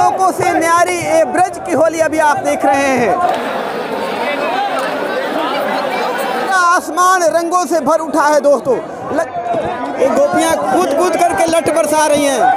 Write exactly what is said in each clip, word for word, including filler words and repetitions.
लोगों से न्यारी ये ब्रज की होली अभी आप देख रहे हैं। आसमान रंगों से भर उठा है दोस्तों। ये गोपियां कूद कूद करके लठ बरसा रही हैं।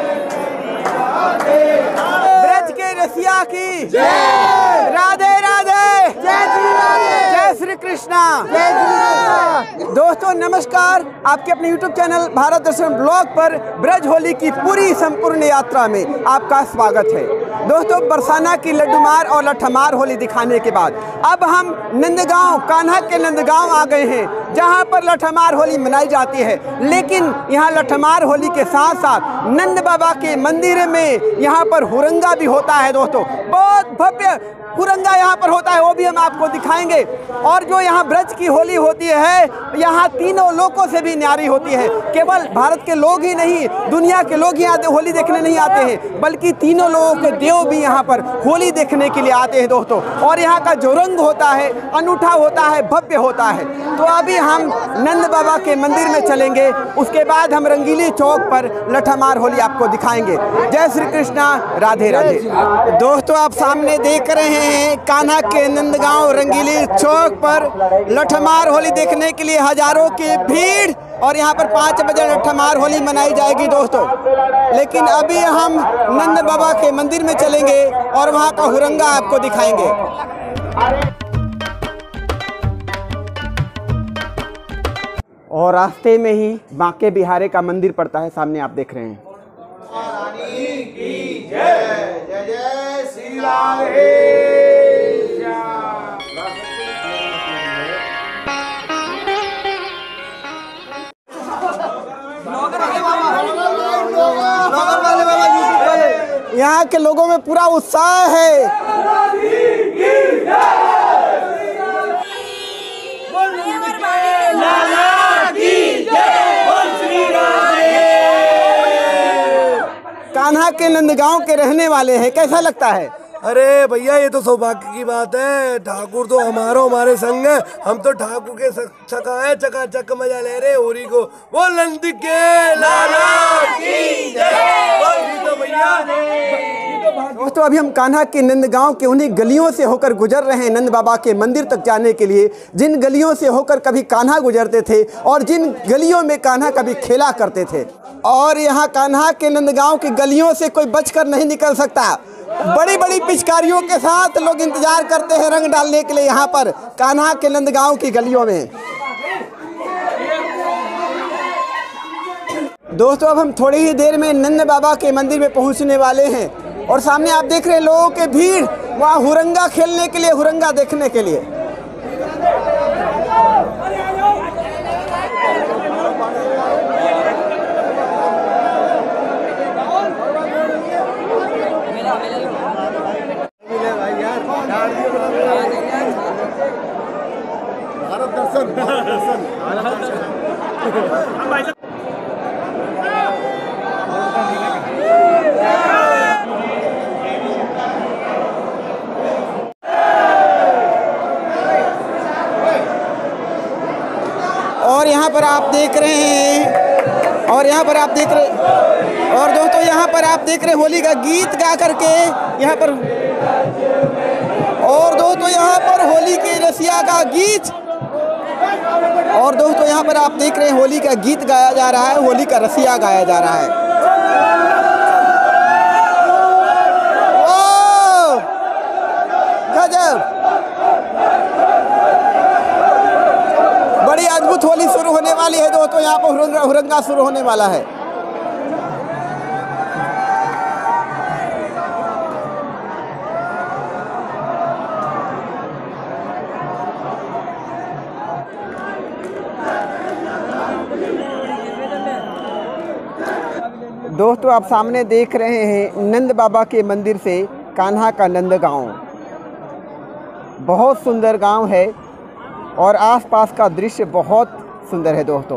ब्रज के रसिया की जय, राधे राधे, जय श्री राधे, जय श्री कृष्णा, जय श्री राधे। दोस्तों नमस्कार, आपके अपने YouTube channel Bharat Darshan blog पर ब्रज होली की पूरी संपूर्ण यात्रा में आपका स्वागत है। दोस्तों बरसाना की लड्डूमार और लठमार होली दिखाने के बाद अब हम नंदगांव, कान्हा के नंदगांव आ गए हैं, जहां पर लठमार होली मनाई जाती है। लेकिन यहां लठमार होली के साथ साथ नंद बाबा के मंदिर में यहां पर हुरंगा भी होता है दोस्तों। बहुत भव्य हुरंगा यहाँ पर होता है, वो भी हम आपको दिखाएंगे। और जो यहाँ ब्रज की होली होती है, यहाँ तीनों लोगों से भी न्यारी होती है। केवल भारत के लोग ही नहीं, दुनिया के लोग ही आते होली देखने नहीं आते हैं, बल्कि तीनों लोगों के देव भी यहाँ पर होली देखने के लिए आते हैं दोस्तों। और यहाँ का जो रंग होता है अनूठा होता है, भव्य होता है। तो अभी हम नंद बाबा के मंदिर में चलेंगे, उसके बाद हम रंगीली चौक पर लठमार होली आपको दिखाएंगे। जय श्री कृष्णा, राधे राधे। दोस्तों आप सामने देख रहे हैं कान्हा के नंदगांव रंगीली चौक पर लठमार होली देखने के लिए हजारों की भीड़। और यहाँ पर पाँच बजे लठमार होली मनाई जाएगी दोस्तों। लेकिन अभी हम नंद बाबा के मंदिर में चलेंगे और वहाँ का हुरंगा आपको दिखाएंगे। और रास्ते में ही बांके बिहारी का मंदिर पड़ता है, सामने आप देख रहे हैं। की जय, जय जय श्री राधे। यहाँ के लोगों में पूरा उत्साह है। कान्हा के नंदगांव के रहने वाले हैं, कैसा लगता है? अरे भैया ये तो सौभाग्य की बात है। ठाकुर तो हमारा हमारे संग है। हम तो ठाकुर के चका चकाचक मजा ले रहे होली को। वो नंद के लाला की जय। तो भैया दोस्तों अभी हम कान्हा के नंदगांव के उन्हीं गलियों से होकर गुजर रहे हैं नंद बाबा के मंदिर तक जाने के लिए, जिन गलियों से होकर कभी कान्हा गुजरते थे और जिन गलियों में कान्हा कभी खेला करते थे। और यहाँ कान्हा के नंदगांव की गलियों से कोई बचकर नहीं निकल सकता। बड़ी बड़ी पिचकारियों के साथ लोग इंतजार करते हैं रंग डालने के लिए यहाँ पर कान्हा के नंदगांव की गलियों में। दोस्तों अब हम थोड़ी ही देर में नंद बाबा के मंदिर में पहुंचने वाले हैं। और सामने आप देख रहे हैं लोगों के भीड़, वहाँ हुरंगा खेलने के लिए, हुरंगा देखने के लिए। भारत दर्शन, भारत दर्शन, भारत दर्शन। और यहाँ पर आप देख रहे हैं, और यहाँ पर आप देख रहे और दोस्तों यहाँ पर आप देख रहे हैं होली का गीत गा करके यहाँ पर। और दोस्तों यहाँ पर होली के रसिया का गीत। और दोस्तों यहाँ पर आप देख रहे हैं होली का गीत गाया जा रहा है, होली का रसिया गाया जा रहा है। ओ गजब, बड़ी अद्भुत होली शुरू होने वाली है दोस्तों। यहाँ पर हुरंगा हुरंगा शुरू होने वाला है। दोस्तों आप सामने देख रहे हैं नंद बाबा के मंदिर से कान्हा का नंदगांव। बहुत सुंदर गांव है और आसपास का दृश्य बहुत सुंदर है दोस्तों।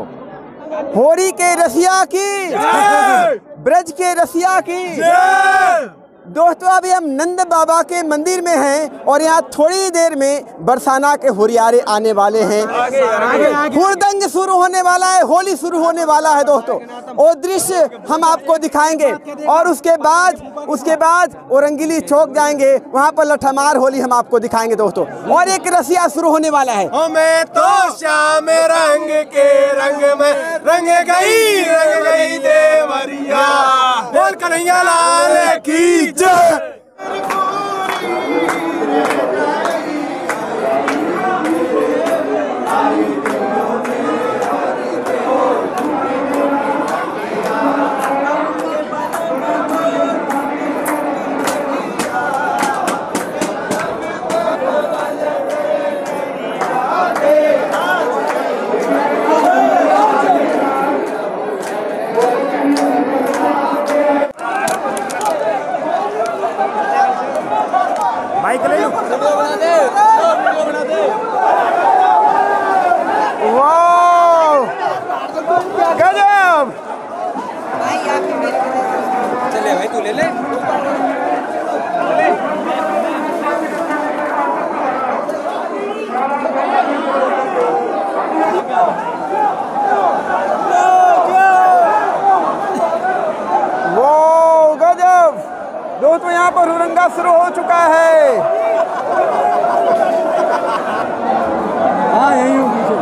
होली के रसिया की जय, ब्रज के रसिया की जय, दोस्तों अभी हम नंद बाबा के मंदिर में हैं और यहाँ थोड़ी देर में बरसाना के हुरियारे आने वाले हैं। हुरदंग शुरू होने वाला है, होली शुरू होने वाला है दोस्तों। वो दृश्य हम आपको दिखाएंगे और उसके बाद उसके बाद वो रंगीली चौक जाएंगे, वहाँ पर लठमार होली हम आपको दिखाएंगे दोस्तों। और एक रसिया शुरू होने वाला है। ओ मैं तो श्याम रंग के रंग में रंग गई रंग गई देवरिया, बोल कन्हैया लाल की जय। चले भाई तू ले ले। वो गजब दोस्तों, यहाँ पर हुरंगा शुरू हो चुका है। हाँ यही हूँ पीछे।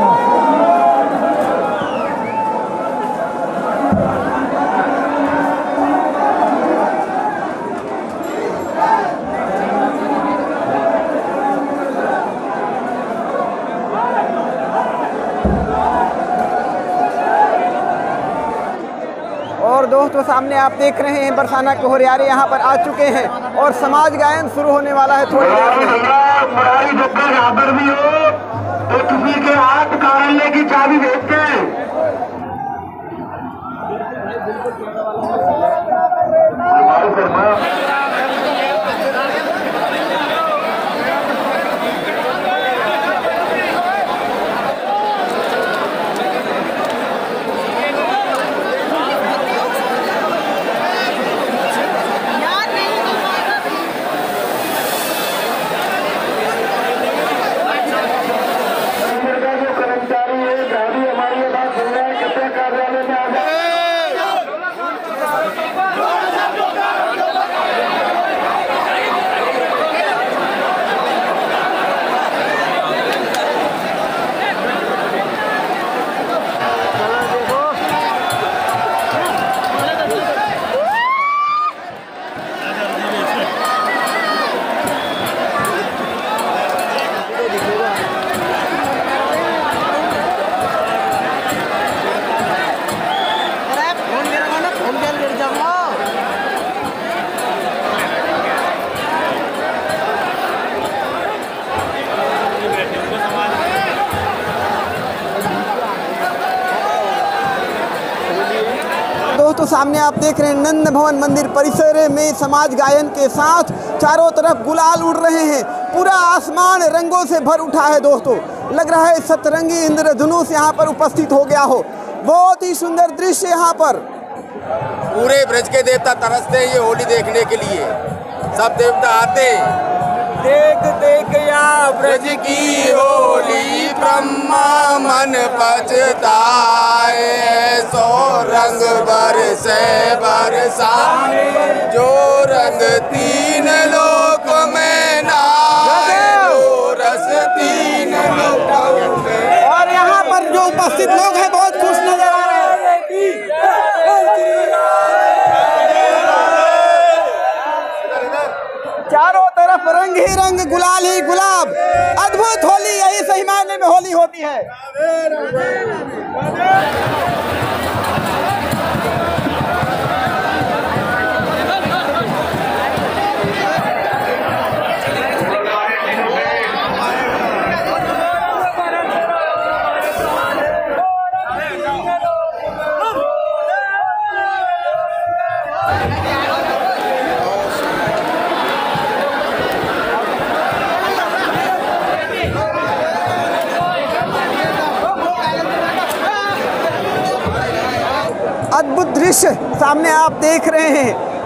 और दोस्तों सामने आप देख रहे हैं बरसाना के हुरियारे यहाँ पर आ चुके हैं और समाज गायन शुरू होने वाला है थोड़ी देर में। यहाँ पर भी हो तो किसी के हाथ काटने की चाबी भेजते हैं। दोस्तों सामने आप देख रहे हैं नंद भवन मंदिर परिसर में समाज गायन के साथ चारों तरफ गुलाल उड़ रहे हैं। पूरा आसमान रंगों से भर उठा है दोस्तों। लग रहा है सतरंगी इंद्रधनुष यहाँ पर उपस्थित हो गया हो। बहुत ही सुंदर दृश्य यहाँ पर। पूरे ब्रज के देवता तरसते हैं ये होली देखने के लिए। सब देवता आते देख देख या ब्रज की होली, ब्रह्मा मन पछताए, सो रंग बरसे बरसाए, जो रंग तीन लोक में नाए, जो रस तीन लोक में। और यहाँ पर जो उपस्थित लोग हैं बहुत खुश नजर आ रहे हैं। चारों तरफ रंग ही रंग, गुलाल ही गुलाब। अद्भुत होली, यही सही मायने में होली होती है। अद्भुत दृश्य सामने आप देख रहे हैं।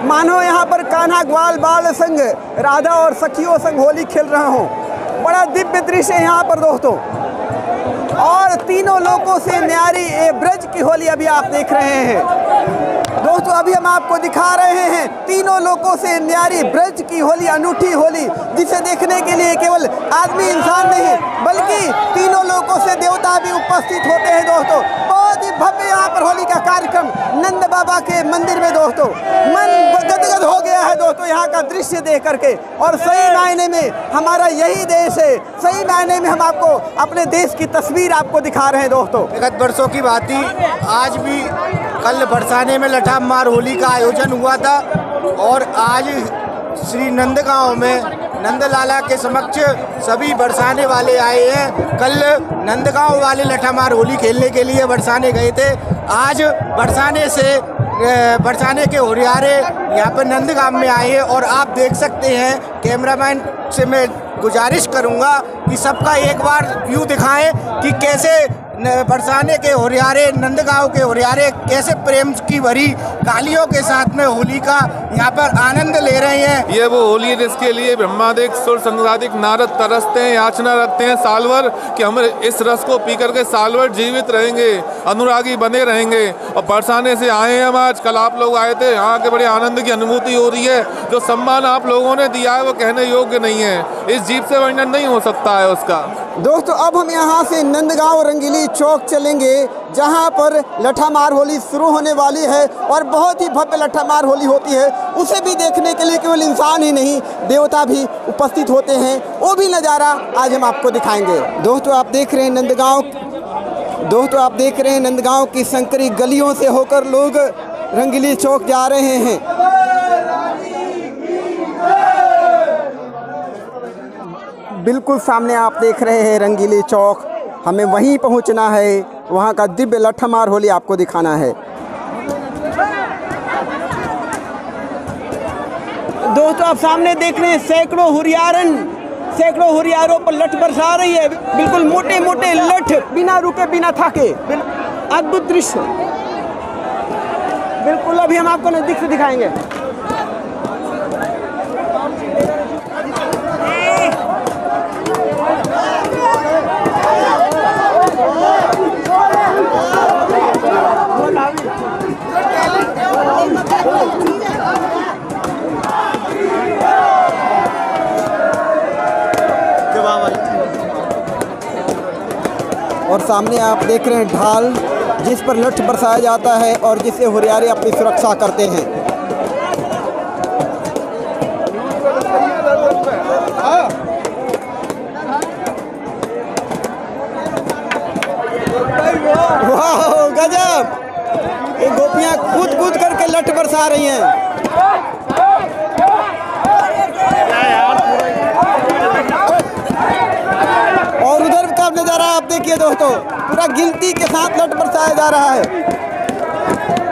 मानो यहाँ पर कान्हा ग्वाल बाल संग राधा और सखियों संग होली खेल रहे हों। बड़ा दिव्य दृश्य है यहाँ पर दोस्तों। और तीनों लोगों से न्यारी ये ब्रज की होली अभी आप देख रहे हैं दोस्तों। अभी हम आपको दिखा रहे हैं तीनों लोगों से न्यारी ब्रज की होली, अनूठी होली, जिसे देखने के लिए केवल आदमी इंसान नहीं बल्कि तीनों लोगों से देवता भी उपस्थित होते हैं दोस्तों। बहुत ही भव्य यहाँ पर होली का कार्यक्रम नंद बाबा के मंदिर में दोस्तों। मन गदगद हो गया है दोस्तों यहाँ का दृश्य देख करके। और सही मायने में हमारा यही देश है, सही मायने में हम आपको अपने देश की तस्वीर आपको दिखा रहे हैं दोस्तों। विगत वर्षों की बात ही आज भी कल बरसाने में लठाम मार होली का आयोजन हुआ था और आज श्री नंदगांव में नंदलाला के समक्ष सभी बरसाने वाले आए हैं। कल नंदगांव वाले लठामार होली खेलने के लिए बरसाने गए थे। आज बरसाने से बरसाने के होरियारे यहाँ पर नंदगांव में आए हैं और आप देख सकते हैं, कैमरामैन से मैं गुजारिश करूँगा कि सबका एक बार व्यू दिखाएं कि कैसे बरसाने के होरियारे, नंदगांव के होरियारे कैसे प्रेम की भरी गालियों के साथ में होली का यहाँ पर आनंद ले रहे हैं। ये वो होली है जिसके लिए ब्रह्मादिक सुर संसादिक नारद तरसते हैं, याचना रखते हैं सालवर कि हम इस रस को पी करके सालवर जीवित रहेंगे, अनुरागी बने रहेंगे। और बरसाने से आए हैं हम आज, कल आप लोग आए थे, यहाँ के बड़े आनंद की अनुभूति हो रही है। जो सम्मान आप लोगों ने दिया है वो कहने योग्य नहीं है, इस जीप से वर्णन नहीं हो सकता है उसका। दोस्तों अब हम यहाँ से नंदगांव रंगीली चौक चलेंगे जहाँ पर लठामार होली शुरू होने वाली है और बहुत ही भव्य लठामार होली होती है। उसे भी देखने के लिए केवल इंसान ही नहीं देवता भी उपस्थित होते हैं, वो भी नज़ारा आज हम आपको दिखाएंगे। दोस्तों आप देख रहे हैं नंदगांव दोस्तों आप देख रहे हैं नंदगांव की संकरी गलियों से होकर लोग रंगीली चौक जा रहे हैं। बिल्कुल सामने आप देख रहे हैं रंगीली चौक, हमें वहीं पहुंचना है, वहां का दिव्य लठामार होली आपको दिखाना है। दोस्तों आप सामने देख रहे हैं सैकड़ों हुरियारन सैकड़ों हुरियारों पर लठ बरसा रही है, बिल्कुल मोटे मोटे लठ, बिना रुके बिना थके, अद्भुत दृश्य। बिल्कुल अभी हम आपको नजदीक से दिखाएंगे। और सामने आप देख रहे हैं ढाल, जिस पर लठ बरसाया जाता है और जिसे हुरियारे अपनी सुरक्षा करते हैं। वाह गजब, ये गोपियां कूद कूद करके लठ बरसा रही हैं। और उधर का नज़ारा आप देखिए दोस्तों, पूरा गिनती के साथ लठ बरसाया जा रहा है।